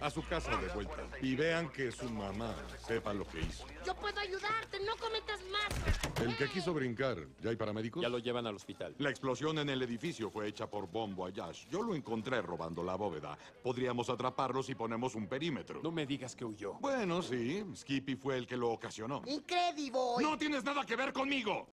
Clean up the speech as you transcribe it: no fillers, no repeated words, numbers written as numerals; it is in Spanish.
A su casa de vuelta. Y vean que su mamá sepa lo que hizo. Yo puedo ayudarte, no cometas más. El que quiso brincar, ¿ya hay paramédicos? Ya lo llevan al hospital. La explosión en el edificio fue hecha por Bon Voyage. Yo lo encontré robando la bóveda. Podríamos atraparlo si ponemos un perímetro. No me digas que huyó. Bueno, sí. Skippy fue el que lo ocasionó. Incredible. ¡No tienes nada que ver conmigo!